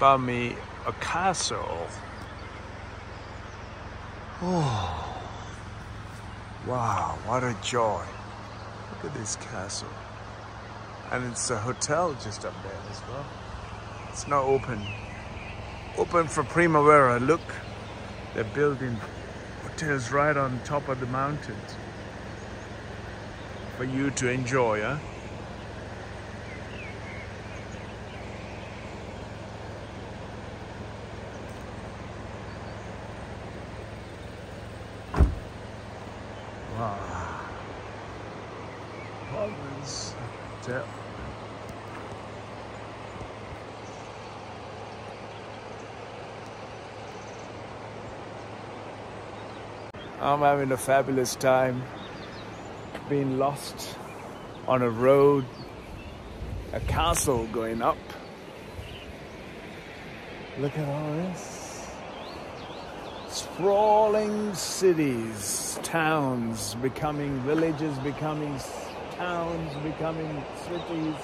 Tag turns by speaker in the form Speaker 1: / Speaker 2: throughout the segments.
Speaker 1: by me a castle. Oh, wow, what a joy. Look at this castle. And it's a hotel just up there as well. It's not open. Open for Primavera. Look, they're building hotels right on top of the mountains for you to enjoy, huh? Wow. Pallars Hotel. I'm having a fabulous time being lost on a road, a castle going up. Look at all this. Sprawling cities, towns becoming villages, becoming towns, becoming cities.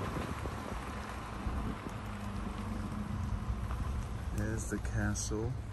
Speaker 1: There's the castle.